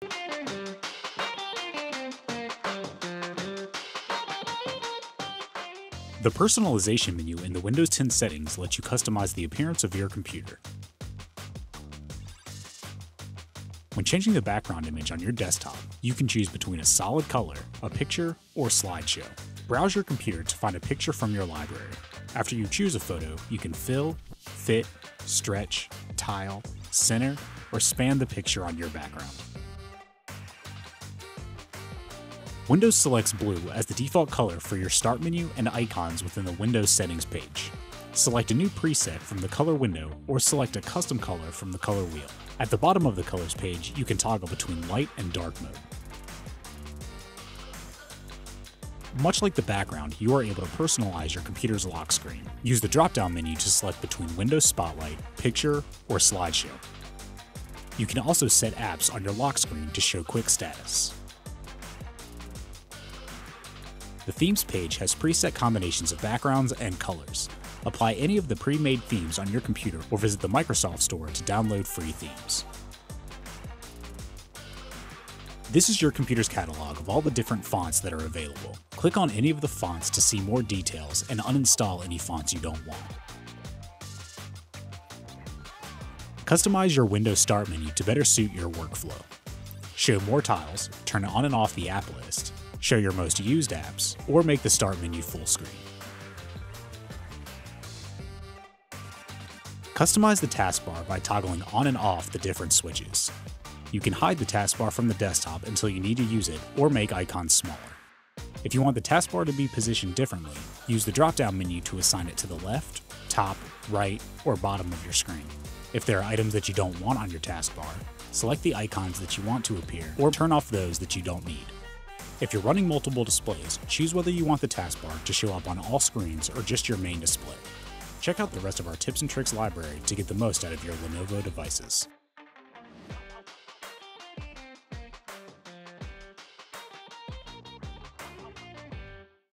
The personalization menu in the Windows 10 settings lets you customize the appearance of your computer. When changing the background image on your desktop, you can choose between a solid color, a picture, or slideshow. Browse your computer to find a picture from your library. After you choose a photo, you can fill, fit, stretch, tile, center, or span the picture on your background. Windows selects blue as the default color for your start menu and icons within the Windows settings page. Select a new preset from the color window or select a custom color from the color wheel. At the bottom of the colors page, you can toggle between light and dark mode. Much like the background, you are able to personalize your computer's lock screen. Use the drop-down menu to select between Windows Spotlight, Picture, or Slideshow. You can also set apps on your lock screen to show quick status. The Themes page has preset combinations of backgrounds and colors. Apply any of the pre-made themes on your computer or visit the Microsoft Store to download free themes. This is your computer's catalog of all the different fonts that are available. Click on any of the fonts to see more details and uninstall any fonts you don't want. Customize your Windows Start menu to better suit your workflow. Show more tiles, turn on and off the app list, show your most used apps, or make the Start menu full screen. Customize the taskbar by toggling on and off the different switches. You can hide the taskbar from the desktop until you need to use it, or make icons smaller. If you want the taskbar to be positioned differently, use the drop-down menu to assign it to the left, top, right, or bottom of your screen. If there are items that you don't want on your taskbar, select the icons that you want to appear, or turn off those that you don't need. If you're running multiple displays, choose whether you want the taskbar to show up on all screens or just your main display. Check out the rest of our tips and tricks library to get the most out of your Lenovo devices.